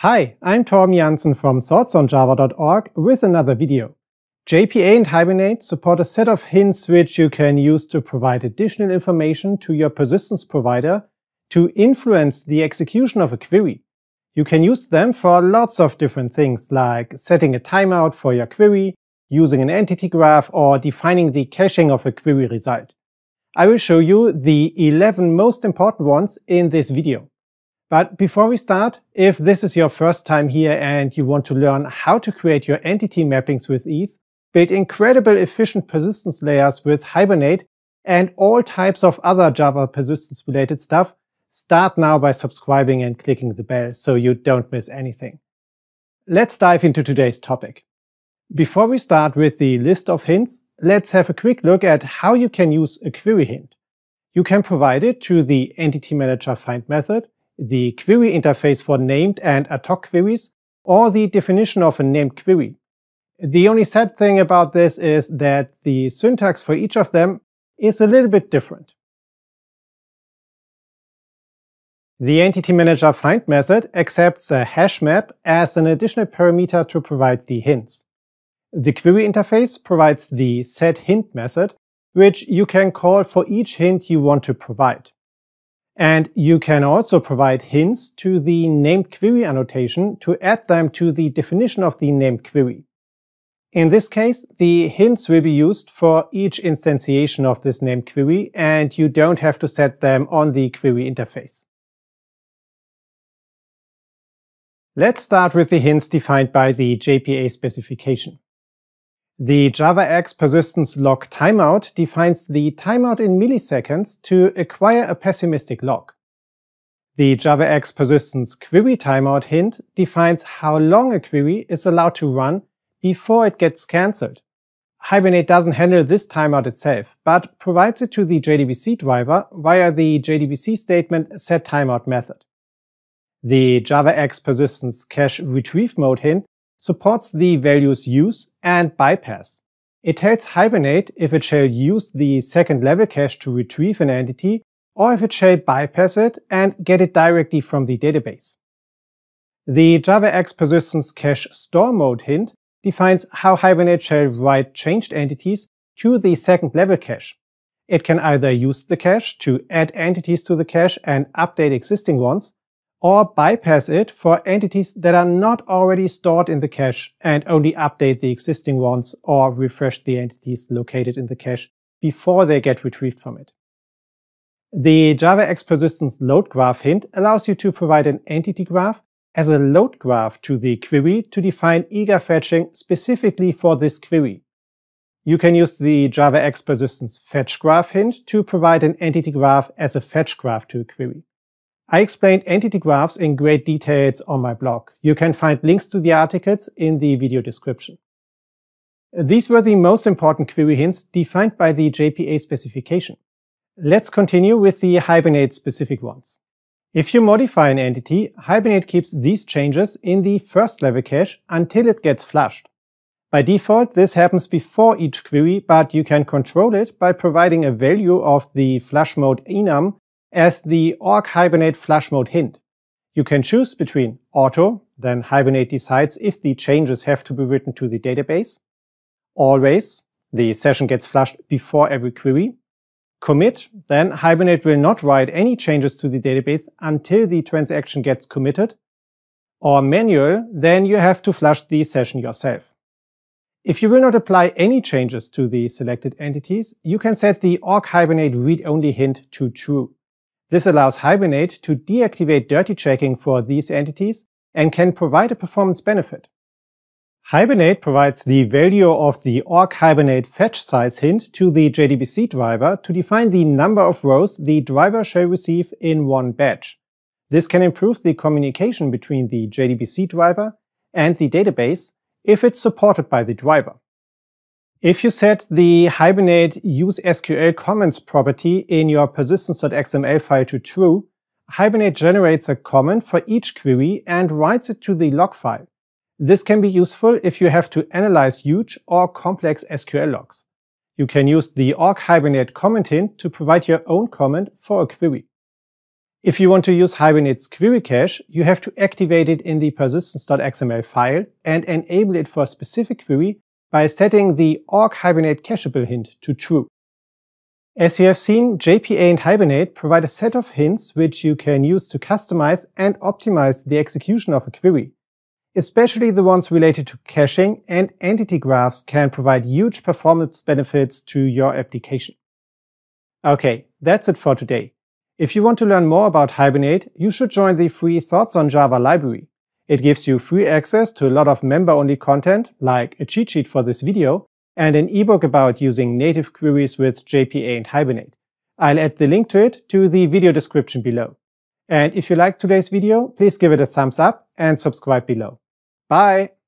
Hi, I'm Torben Jansen from thoughtsonjava.org with another video. JPA and Hibernate support a set of hints which you can use to provide additional information to your persistence provider to influence the execution of a query. You can use them for lots of different things, like setting a timeout for your query, using an entity graph, or defining the caching of a query result. I will show you the 11 most important ones in this video. But before we start, if this is your first time here and you want to learn how to create your entity mappings with ease, build incredible efficient persistence layers with Hibernate, and all types of other Java persistence related stuff, start now by subscribing and clicking the bell so you don't miss anything. Let's dive into today's topic. Before we start with the list of hints, let's have a quick look at how you can use a query hint. You can provide it to the EntityManager.find method, the query interface for named and ad hoc queries, or the definition of a named query. The only sad thing about this is that the syntax for each of them is a little bit different. The EntityManager.find method accepts a hash map as an additional parameter to provide the hints. The query interface provides the setHint method, which you can call for each hint you want to provide. And you can also provide hints to the named query annotation to add them to the definition of the named query. In this case, the hints will be used for each instantiation of this named query, and you don't have to set them on the query interface. Let's start with the hints defined by the JPA specification. The javax.persistence.lock.timeout defines the timeout in milliseconds to acquire a pessimistic lock. The javax.persistence.query.timeout hint defines how long a query is allowed to run before it gets cancelled. Hibernate doesn't handle this timeout itself, but provides it to the JDBC driver via the JDBC statement setTimeout method. The javax.persistence.cache.retrieveMode hint supports the values use and bypass. It tells Hibernate if it shall use the second level cache to retrieve an entity, or if it shall bypass it and get it directly from the database. The javax.persistence.cache.storeMode hint defines how Hibernate shall write changed entities to the second level cache. It can either use the cache to add entities to the cache and update existing ones, or bypass it for entities that are not already stored in the cache and only update the existing ones or refresh the entities located in the cache before they get retrieved from it. The javax.persistence.loadgraph hint allows you to provide an entity graph as a load graph to the query to define eager fetching specifically for this query. You can use the javax.persistence.fetchgraph hint to provide an entity graph as a fetch graph to a query. I explained entity graphs in great details on my blog. You can find links to the articles in the video description. These were the most important query hints defined by the JPA specification. Let's continue with the Hibernate-specific ones. If you modify an entity, Hibernate keeps these changes in the first level cache until it gets flushed. By default, this happens before each query, but you can control it by providing a value of the flushMode enum as the org.hibernate.flushMode hint. You can choose between auto, then Hibernate decides if the changes have to be written to the database; always, the session gets flushed before every query; commit, then Hibernate will not write any changes to the database until the transaction gets committed; or manual, then you have to flush the session yourself. If you will not apply any changes to the selected entities, you can set the org.hibernate.readOnly hint to true. This allows Hibernate to deactivate dirty checking for these entities and can provide a performance benefit. Hibernate provides the value of the org.hibernate.fetchSize hint to the JDBC driver to define the number of rows the driver shall receive in one batch. This can improve the communication between the JDBC driver and the database if it's supported by the driver. If you set the Hibernate use SQL comments property in your persistence.xml file to true, Hibernate generates a comment for each query and writes it to the log file. This can be useful if you have to analyze huge or complex SQL logs. You can use the org.hibernate.comment hint to provide your own comment for a query. If you want to use Hibernate's query cache, you have to activate it in the persistence.xml file and enable it for a specific query by setting the org.hibernate.cacheable hint to true. As you have seen, JPA and Hibernate provide a set of hints which you can use to customize and optimize the execution of a query. Especially the ones related to caching and entity graphs can provide huge performance benefits to your application. Okay, that's it for today. If you want to learn more about Hibernate, you should join the free Thoughts on Java library. It gives you free access to a lot of member-only content, like a cheat sheet for this video, and an ebook about using native queries with JPA and Hibernate. I'll add the link to it to the video description below. And if you liked today's video, please give it a thumbs up and subscribe below. Bye!